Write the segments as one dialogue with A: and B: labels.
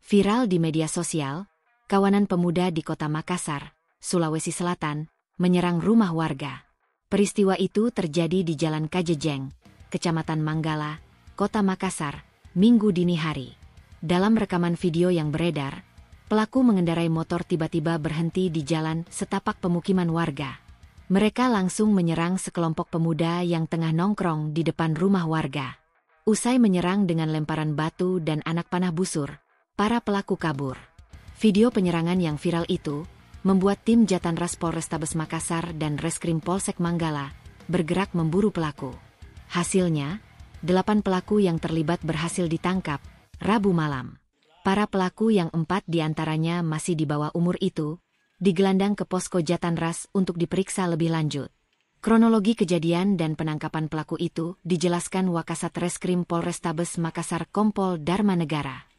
A: Viral di media sosial, kawanan pemuda di kota Makassar, Sulawesi Selatan, menyerang rumah warga. Peristiwa itu terjadi di Jalan Kajejeng, Kecamatan Manggala, Kota Makassar, Minggu dini hari. Dalam rekaman video yang beredar, pelaku mengendarai motor tiba-tiba berhenti di jalan setapak pemukiman warga. Mereka langsung menyerang sekelompok pemuda yang tengah nongkrong di depan rumah warga. Usai menyerang dengan lemparan batu dan anak panah busur, para pelaku kabur. Video penyerangan yang viral itu membuat tim Jatanras Polrestabes Makassar dan Reskrim Polsek Manggala bergerak memburu pelaku. Hasilnya, 8 pelaku yang terlibat berhasil ditangkap Rabu malam. Para pelaku yang 4 diantaranya masih di bawah umur itu digelandang ke posko Jatanras untuk diperiksa lebih lanjut. Kronologi kejadian dan penangkapan pelaku itu dijelaskan Wakasat Reskrim Polrestabes Makassar Kompol Dharma Negara.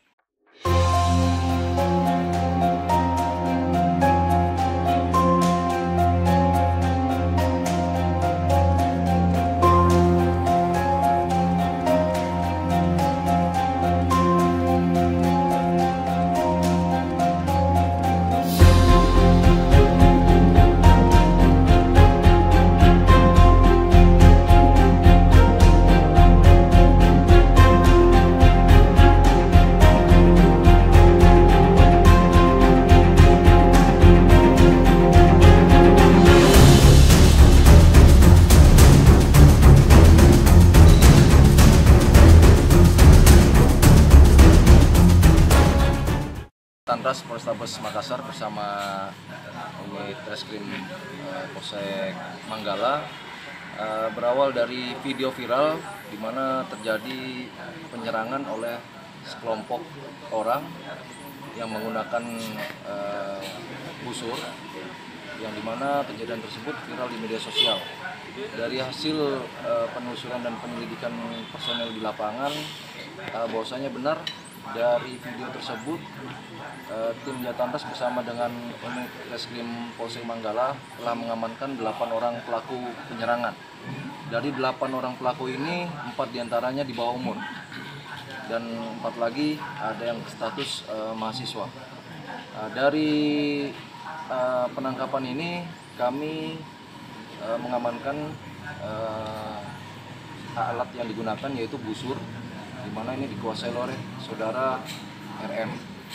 B: Jatanras Polrestabes Makassar bersama unit Reskrim Polsek Manggala berawal dari video viral di mana terjadi penyerangan oleh sekelompok orang yang menggunakan busur, yang dimana kejadian tersebut viral di media sosial. Dari hasil penelusuran dan penyelidikan personel di lapangan, bahwasanya benar dari video tersebut tim Jatanras bersama dengan unit Reskrim Polsek Manggala telah mengamankan 8 orang pelaku penyerangan. Dari 8 orang pelaku ini, 4 diantaranya di bawah umur dan 4 lagi ada yang status mahasiswa. Dari penangkapan ini kami mengamankan alat yang digunakan yaitu busur, di mana ini dikuasai oleh saudara RM.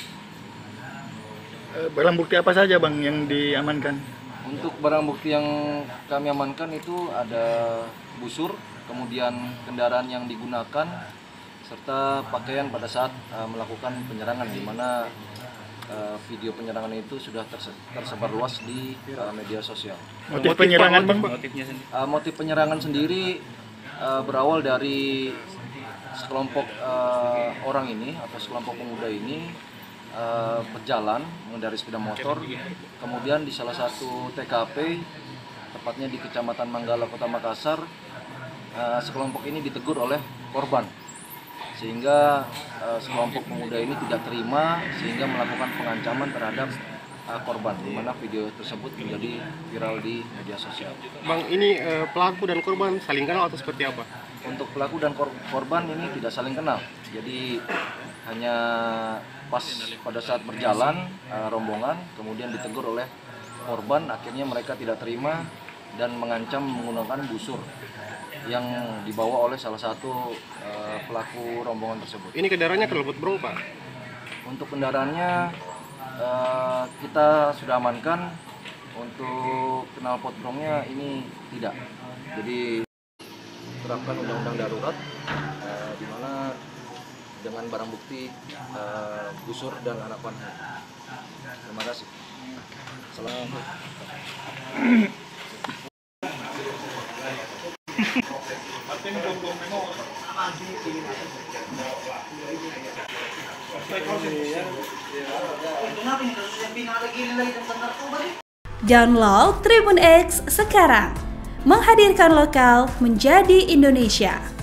C: Barang bukti apa saja Bang yang diamankan?
B: Untuk barang bukti yang kami amankan itu ada busur, kemudian kendaraan yang digunakan, serta pakaian pada saat melakukan penyerangan, di mana video penyerangan itu sudah tersebar luas di media sosial.
C: Motif penyerangan Bang?
B: Motif penyerangan sendiri berawal dari sekelompok orang ini atau sekelompok pemuda ini berjalan mengendarai sepeda motor, kemudian di salah satu TKP, tepatnya di Kecamatan Manggala, Kota Makassar, sekelompok ini ditegur oleh korban, sehingga sekelompok pemuda ini tidak terima sehingga melakukan pengancaman terhadap korban, di mana video tersebut menjadi viral di media sosial.
D: Bang, ini pelaku dan korban saling kenal atau seperti apa?
B: Untuk pelaku dan korban ini tidak saling kenal, jadi hanya pas pada saat berjalan rombongan, kemudian ditegur oleh korban, akhirnya mereka tidak terima dan mengancam menggunakan busur yang dibawa oleh salah satu pelaku rombongan tersebut.
D: Ini kendaraannya knalpot brong Pak?
B: Untuk kendaraannya kita sudah amankan, untuk knalpot brongnya ini tidak. Jadi terapkan undang-undang darurat di mana dengan barang bukti busur dan anak panah. Terima kasih. Assalamualaikum.
E: Download Tribun X sekarang, menghadirkan lokal menjadi Indonesia.